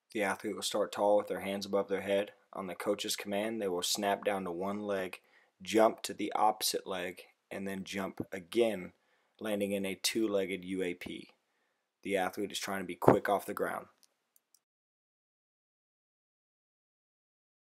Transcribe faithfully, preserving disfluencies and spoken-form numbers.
The athlete will start tall with their hands above their head. On the coach's command, they will snap down to one leg, jump to the opposite leg, and then jump again, landing in a two-legged U A P. The athlete is trying to be quick off the ground.